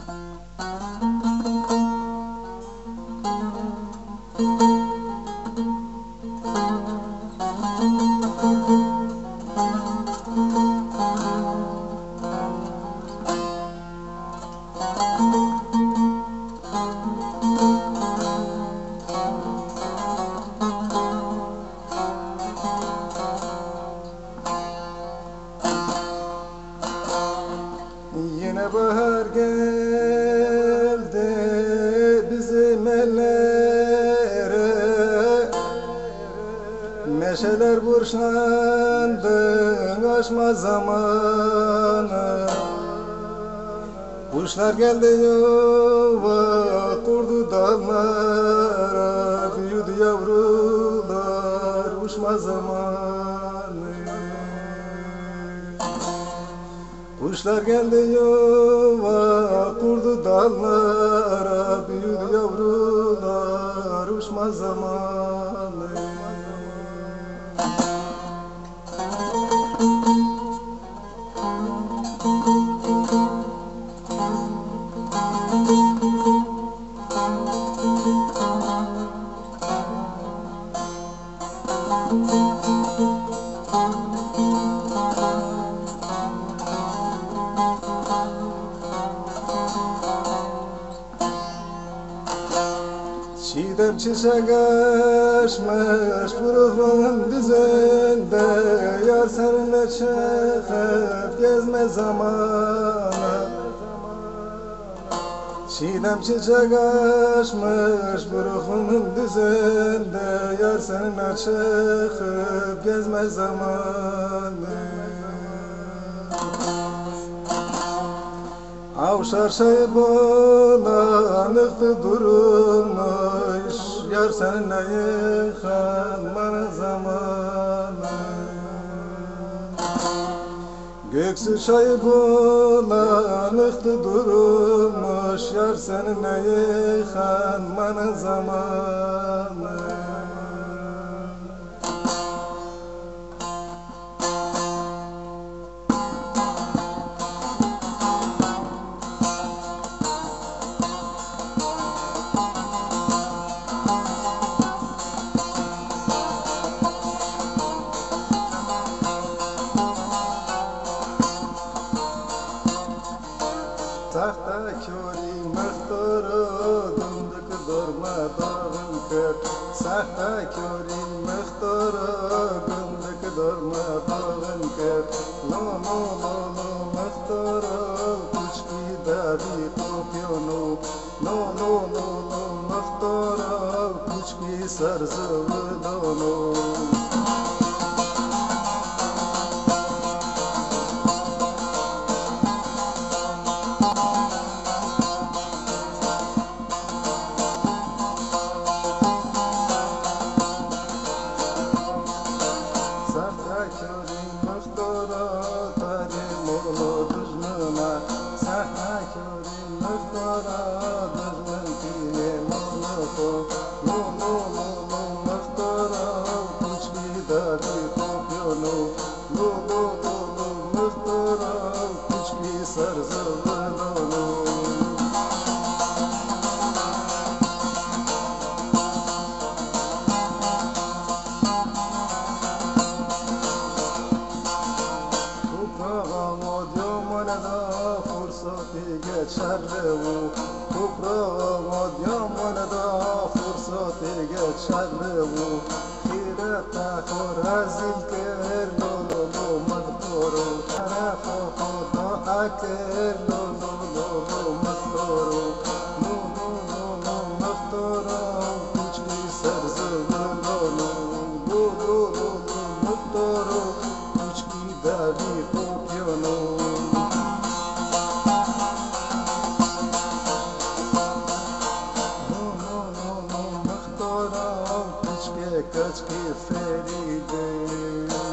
Yine bahar geldi bizim ellere, meşeler burçlandı açma zamanı. Kuşlar geldi yuva kurdu dallara, büyüdü yavrular uçma zamanı. Kuşlar geldi yuva kurdu dallara, büyüdü yavrular uçma zamanı. Çiğdem çiçek açmış buruğun düzünde, yar seninle çıkıp gezme zamanı. Çiğdem çiçek açmış buruğun düzünde, yar seninle çıkıp gezme zamanı. Avşar şey bulanıktı durulmuş, yar seninle yıkanmanın zamanı. Göksü çayı bulanıktı durulmuş, yar seninle yıkanmanın zamanı. Sahtakori mıhtırı dındık durmadan kır. Sahtakori mıhtırı dındık durmadan kır. No no no no mıhtırı kuçki davi kopyonu. No no no no mıhtırı kuçki sarzıvıdonu. Sahtakori mıhtara tarim oğlu düzmüne, sahtakori mıhtara düzmün tiyem oğlu ko. No no no no mıhtara kuçbi davi kopyonu. No no no no mıhtara kuçbi sarzıvıdonu. Toprağım odyamanada fırsatı geçerli. Hirata korazil ker lo lo lo mıhtoro. Tarafa koda aker lo lo lo lo mıhtoro. No no no no mıhtoro kuçki sarzıvıdonu. Lo lo lo lo mıhtoro kuçki davi kopyonu. Kaçki feride